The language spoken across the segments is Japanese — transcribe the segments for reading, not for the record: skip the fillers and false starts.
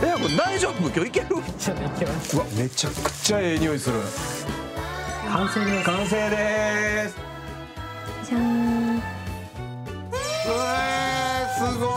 これ大丈夫？今日いける？ ちょっといけます。 うわ、めちゃくちゃええ匂いする。 完成です。 完成です。 じゃーん。 すごい。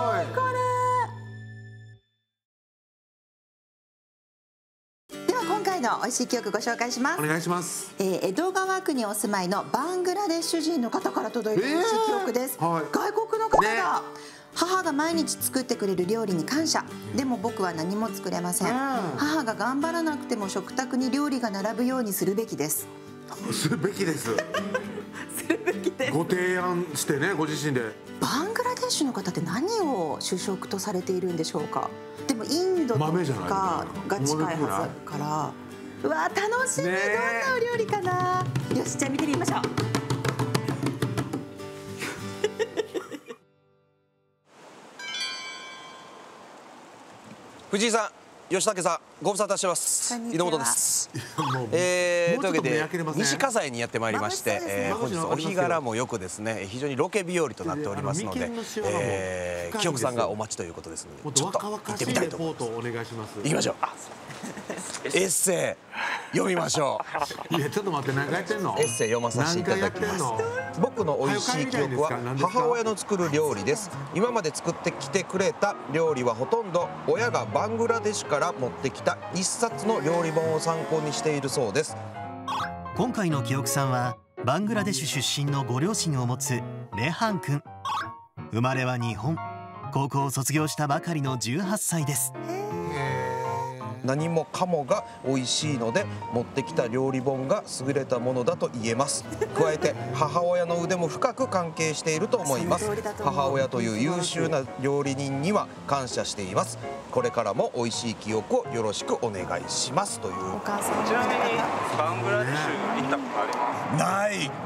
では今回の美味しい記憶ご紹介します。 お願いします。 江戸川区にお住まいのバングラデシュ人の方から届いた美味しい記憶です。 はい、 外国の方が、母が毎日作ってくれる料理に感謝。でも僕は何も作れません。母が頑張らなくても食卓に料理が並ぶようにするべきです。 するべきです。 するべきです。 ご提案してね、ご自身で。 バングラデシュの方って何を主食とされているんでしょうか。でもインドとかが近いはずから。うわ、楽しみ。どんなお料理かな。よし、じゃあ見てみましょう。 藤井さん、吉武さん、ご無沙汰してます。井本です。というわけで西葛西にやってまいりまして、本日お日柄もよくですね、非常にロケ日和となっておりますので、清久さんがお待ちということですので、ちょっと行ってみたいと思います。行きましょう。エッセイ読みましょう。いや、ちょっと待って、何回やってんの？ エッセイ読まさせていただきます。僕の美味しい記憶は母親の作る料理です。今まで作ってきてくれた料理はほとんど親がバングラデシュから持ってきた一冊の料理本を参考にしているそうです。 今回の記憶さんはバングラデシュ出身のご両親を持つレハン君。生まれは日本、高校を卒業したばかりの18歳です。 何もかもが美味しいので持ってきた料理本が優れたものだと言えます。加えて母親の腕も深く関係していると思います。母親という優秀な料理人には感謝しています。これからも美味しい記憶をよろしくお願いしますという。 ちなみにバングラデシュ行ったことあります？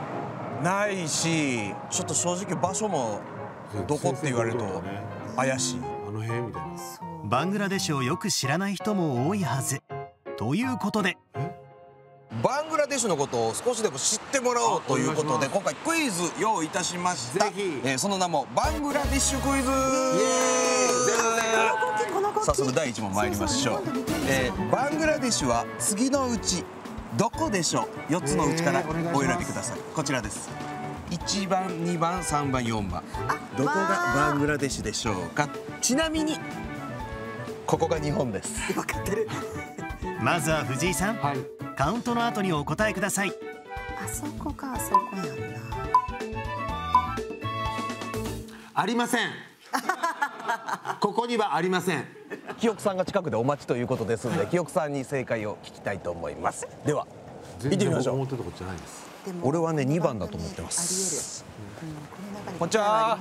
ないし、ちょっと正直場所もどこって言われると怪しい。 あの辺みたいな。 バングラデシュをよく知らない人も多いはず。ということでバングラデシュのことを少しでも知ってもらおうということで、今回クイズ用意いたしました。その名もバングラデシュクイズ。早速第1問参りましょう。バングラデシュは次のうちどこでしょう。4つのうちからお選びください。こちらです。1番、2番、3番、4番。どこがバングラデシュでしょうか。ちなみにここが日本です。 分かってる。 まずは藤井さん、カウントの後にお答えください。 あそこか、あそこやんな。 ありません。ここにはありません。 清久さんが近くでお待ちということですので、清久さんに正解を聞きたいと思います。では行ってみましょう。俺はね、2番だと思ってます。こんにちは。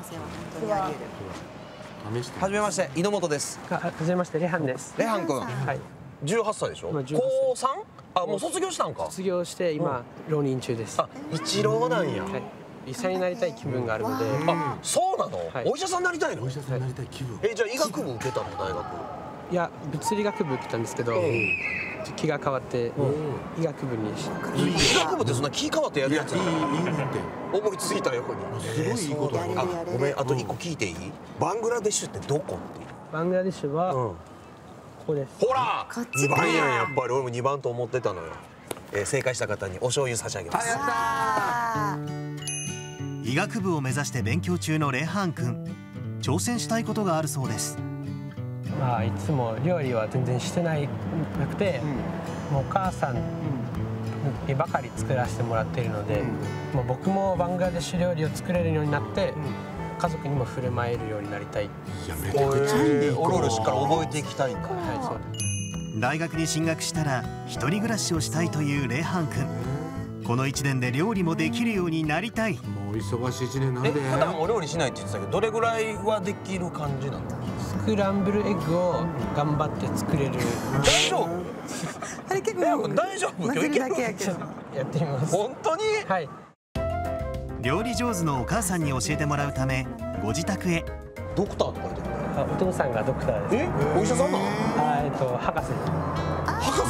はじめまして、井本です。 はじめまして、レハンです。 レハン君、18歳でしょ。高 3？ あ、もう卒業したんか。 卒業して今浪人中です。 あ、一浪なんや。 医者になりたい気分があるので。 あ、そうなの。お医者さんになりたいの。 お医者さんになりたい気分。 じゃあ医学部受けたの、大学。 いや、物理学部受けたんですけど、気が変わって医学部に。 医学部ってそんな気変わってやるやつ？いいって思いついたよ。 すごいいいことだ。 あ、ごめん、あと1個聞いていい？バングラデシュってどこっていう？ バングラデシュはここです。 ほら、2番やん。やっぱり俺も2番と思ってたのよ。正解した方にお醤油差し上げます。 医学部を目指して勉強中のレハン君、挑戦したいことがあるそうです。 まあいつも料理は全然してなくて、もうお母さんにばかり作らせてもらっているので、もう僕もバングラデシュ料理を作れるようになって、家族にも振る舞えるようになりたい。 いや、めちゃくちゃいい。 お料理しっかり覚えていきたいんだ。 はい、そうです。 大学に進学したら一人暮らしをしたいというレハン君。この1年で料理もできるようになりたい。 もう忙しい1年なんで。 普段お料理しないって言ってたけど、どれぐらいはできる感じなの？ スクランブルエッグを頑張って作れる。 大丈夫？ あれ結構大丈夫？ 混ぜるだけやけど。 やってみます。 本当に？ はい。 料理上手のお母さんに教えてもらうためご自宅へ。 ドクターと書いてある。 お父さんがドクターです。 お医者さんなの？ 博士。 博士？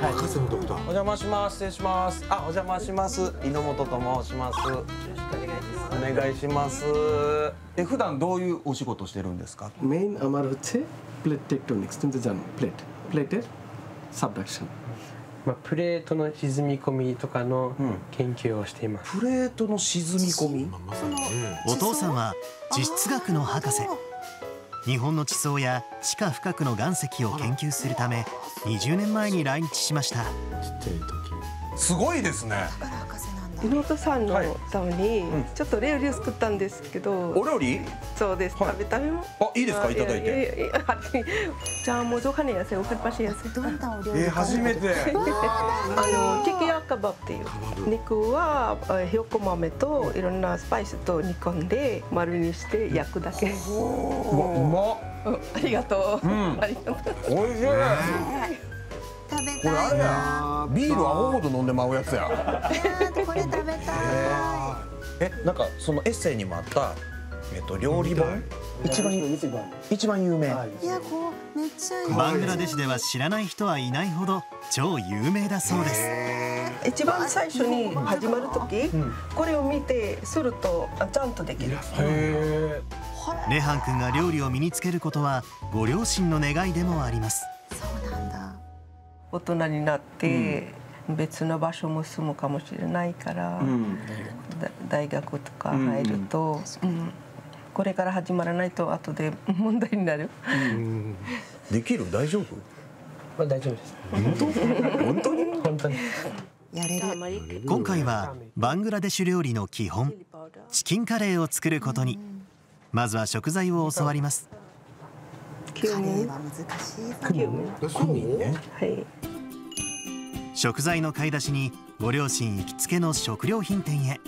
博士のドクター。 お邪魔します。失礼します。あ、お邪魔します。井本と申します。お願いします。普段どういうお仕事してるんですか？ মেইন আমার হচ্ছে plate tectonics, তুমি তো জানো প্লেটের সাবডাকশন。プレートの沈み込みとかの研究をしています。 プレートの沈み込み。 お父さんは地質学の博士。日本の地層や地下深くの岩石を研究するため20年前に来日しました。 すごいですね。 妹さんのためにちょっと料理を作ったんですけど。 お料理？ そうです。食べも。 あ、いいですか、いただいて。 じゃあもうどかねやせ、おかっぱしやせ。 どんなお料理？ 初めて。 チキヤカバっていう肉はひよこ豆といろんなスパイスと煮込んで丸にして焼くだけ。 うまっ。 ありがとう。ありがとう。 おいしい。 食べたい。 これあれや。ビールアホほど飲んでまうやつや。 これ食べたい。 なんかそのエッセイにもあった料理本。一番有名。 いや、こうめっちゃいい。 バングラデシュでは知らない人はいないほど超有名だそうです。 一番最初に始まる時、これを見てするとちゃんとできる。 レハン君が料理を身につけることはご両親の願いでもあります。 そうなんだ。 大人になって別の場所も住むかもしれないから、大学とか入ると、これから始まらないと後で問題になる。 できる？大丈夫？ 大丈夫です。 本当に？ 本当に。 やれる。 今回はバングラデシュ料理の基本チキンカレーを作ることに。まずは食材を教わります。 カレーは難しい。 クミンね。 はい。 食材の買い出しにご両親行きつけの食料品店へ。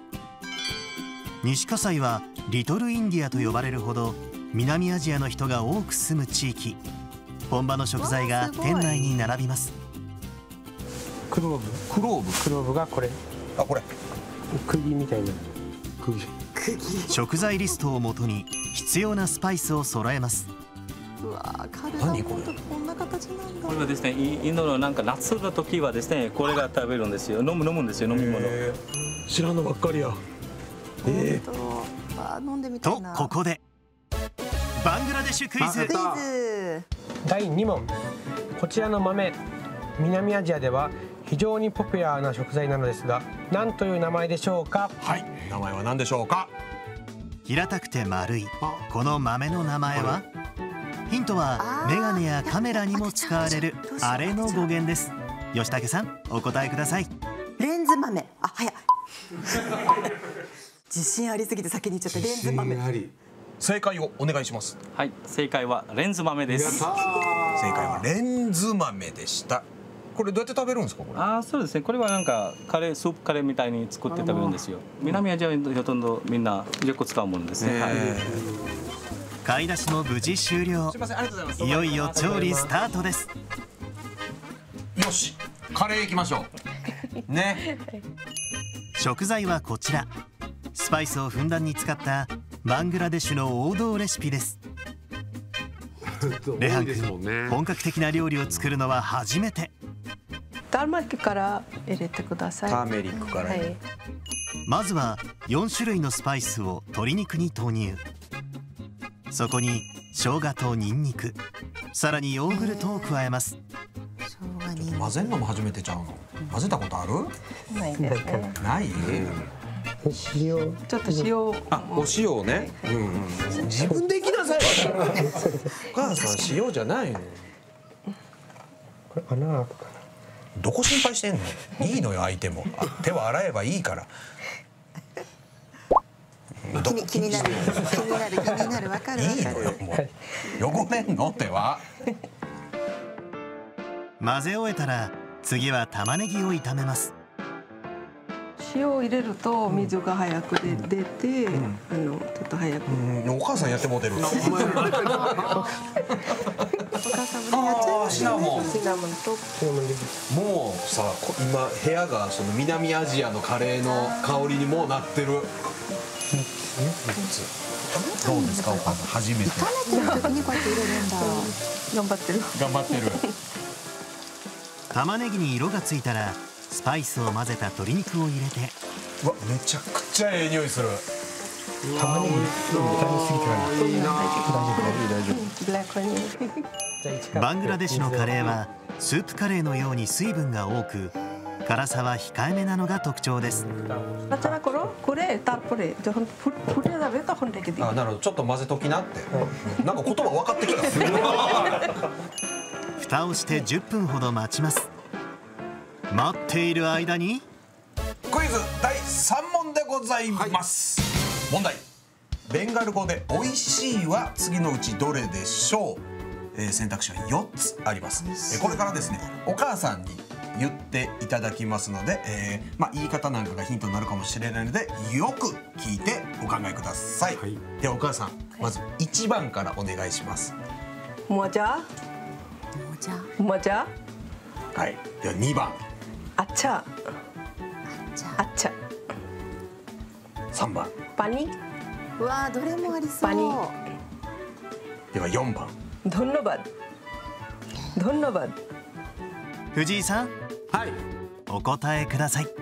西葛西はリトルインディアと呼ばれるほど南アジアの人が多く住む地域。本場の食材が店内に並びます。 クローブがこれ。 あ、これ釘みたいな。 食材リストをもとに必要なスパイスを揃えます。 うわ、カレーは本当こんな形なんだ。 これはですね、インドのなんか夏の時はですね、これが食べるんですよ。飲むんですよ、飲み物。 知らんのばっかりや。 飲んでみたいな。 とここでバングラデシュクイズ。 第2問。こちらの豆、南アジアでは非常にポピュラーな食材なのですが、何という名前でしょうか？ はい、名前は何でしょうか？ 平たくて丸いこの豆の名前は？ヒントはメガネやカメラにも使われるあれの語源です。吉武さん、お答えください。 レンズ豆。あ、早い。自信ありすぎて先に言っちゃった。レンズ豆。 正解をお願いします。 はい、正解はレンズ豆です。 正解はレンズ豆でした。これどうやって食べるんですか？これ。 そうですね。これはなんかスープカレーみたいに作って食べるんですよ。南アジアはほとんどみんなよく使うものですね。 買い出しも無事終了。いよいよ調理スタートです。 よし、カレー行きましょう。ね。 食材はこちら。スパイスをふんだんに使ったバングラデシュの王道レシピです。レハン君、本格的な料理を作るのは初めて。 ターメリックから入れてください。 ターメリックから。 まずは4種類のスパイスを鶏肉に投入。そこに生姜とニンニク、さらにヨーグルトを加えます。 混ぜるのも初めてちゃうの？混ぜたことある？ ないですね。 ない？ 塩。 ちょっと塩。 お塩ね。自分で行きなさい。お母さん塩じゃないの。 これ穴開くかな。 どこ心配してんの？いいのよ、相手も。手を洗えばいいから。 気になる、わかる。 いいのよ、もう。汚れんの手は。 混ぜ終えたら次は玉ねぎを炒めます。 塩を入れると水が早く出て、ちょっと早く。 お母さんやってもうてる。 お母さんもやっちゃう。 シナモン。 シナモンと。 もうさ、今部屋がその南アジアのカレーの香りにもうなってる。どうですか、お母さん、初めて。 炒めてる時にこうやって入れるんだ。 頑張ってる。 頑張ってる。 玉ねぎに色がついたらスパイスを混ぜた鶏肉を入れて、 うわ、めちゃくちゃええ匂いする。 玉ねぎ炒めすぎてない。 いいな。 大丈夫。 バングラデシュのカレーはスープカレーのように水分が多く、辛さは控えめなのが特徴です。 あ、なるほど、ちょっと混ぜときなって。なんか言葉分かってきた。 蓋をして10分ほど待ちます。待っている間にクイズ第3問でございます、問題。ベンガル語で美味しいは次のうちどれでしょう。選択肢は4つあります。これからですね、お母さんに言っていただきますので、言い方なんかがヒントになるかもしれないので、よく聞いてお考えください。ではお母さん、まず1番からお願いします。 もじゃもじゃ。 はい。では2番。 あっちゃあっちゃ。 3番。 パニ。 うわー、どれもありそう。 パニ。 では4番。 どんなばどんなば。 藤井さん、 はい、 お答えください。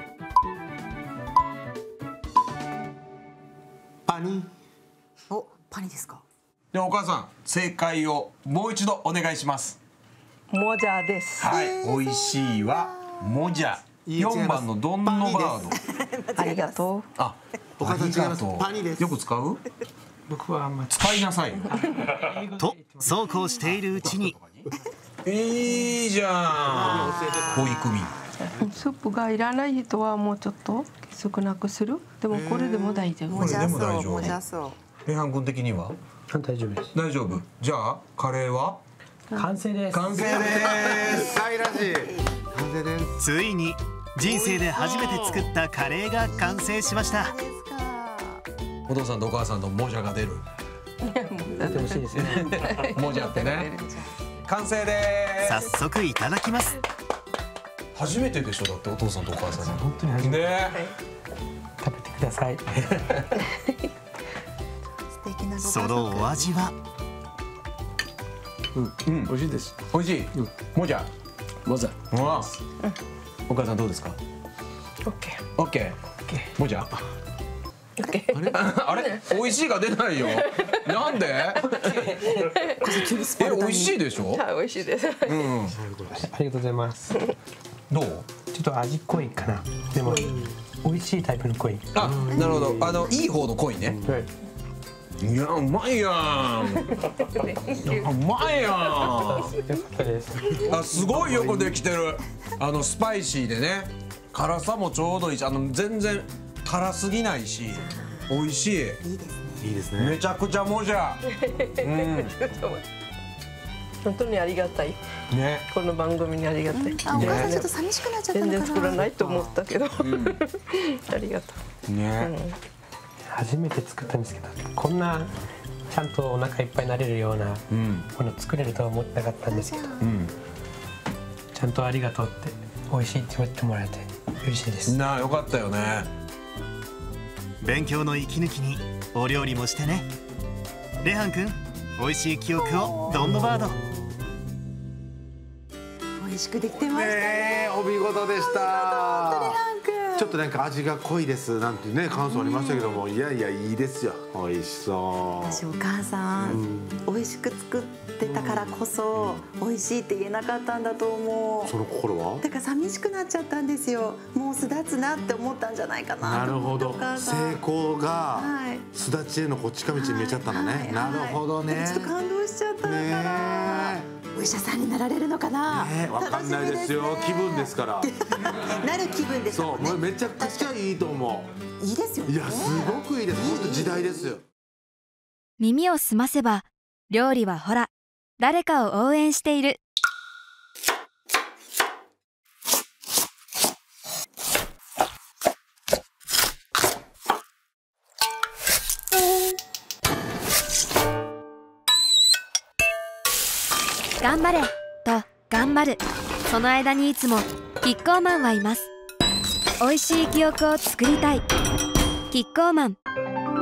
パニ。 お、パニですか。 ではお母さん、正解をもう一度お願いします。 もじゃです。 はい、美味しいはもじゃ。4番のどんのバード。 ありがとう。 あ、 お母さん違います。パニです。 よく使う？ 僕はあんまり使いなさい。 とそうこうしているうちに、 いいじゃん。保育民。 スープがいらない人はもうちょっと少なくする。でもこれでも大丈夫。 これでも大丈夫。 もじゃそう。 レハン君的には？ 大丈夫です。 大丈夫。じゃあカレーは？ 完成です。 完成です。 はい、らしい。完成です。 ついに人生で初めて作ったカレーが完成しました。 お父さんとお母さんのもじゃが出る。 出てほしいですね。 もじゃってね。完成です。 早速いただきます。 初めてでしょ、だってお父さんとお母さん。 本当に初めて。 ね。 食べてください。 そのお味は？ 美味しいです。 美味しい。もじゃ。 もじゃ。 お母さんどうですか？ オッケー。 オッケー。もじゃ。あれ、美味しいが出ないよ。なんで？美味しいでしょ？ はい、美味しいです。 ありがとうございます。 どう？ ちょっと味濃いかな。でも美味しいタイプの濃い。 あ、なるほど。いい方の濃いね。いや、うまいやん。うまいやん。 よかったです。 あ、すごいよくできてる。スパイシーでね、辛さもちょうどいいし、全然辛すぎないし、美味しい。 いいですね。 めちゃくちゃもじゃ。 本当にありがたい。 ね。 この番組にありがたい。 あ、お母さんちょっと寂しくなっちゃったのかな。 全然作らないと思ったけど。ありがとう。 ね。 初めて作ったんですけど、こんなちゃんとお腹いっぱいになれるようなもの作れるとは思ってなかったんですけど、ちゃんとありがとうって美味しいって言ってもらえて嬉しいです。 なあ、よかったよね。 勉強の息抜きにお料理もしてね。レハン君、美味しい記憶をどんのバード。 美味しくできてましたね。 お見事でした。ちょっとなんか味が濃いですなんてね感想ありましたけども、いやいやいいですよ。美味しそう。 私お母さん、美味しく作ってたからこそ美味しいって言えなかったんだと思う。 その心は？ だから寂しくなっちゃったんですよ。もう巣立つなって思ったんじゃないかなと思って。お母さん、 成功が巣立ちへの近道に見えちゃったのね。なるほどね。 ちょっと感動しちゃったから。お医者さんになられるのかな。 わかんないですよ。気分ですから。 なる気分です。 そう、めちゃくちゃいいと思う。いいですよね。 いや、すごくいいです。本当時代ですよ。 耳を澄ませば料理はほら誰かを応援している。頑張れと頑張る、その間にいつもキッコーマンはいます。美味しい記憶を作りたい。キッコーマン。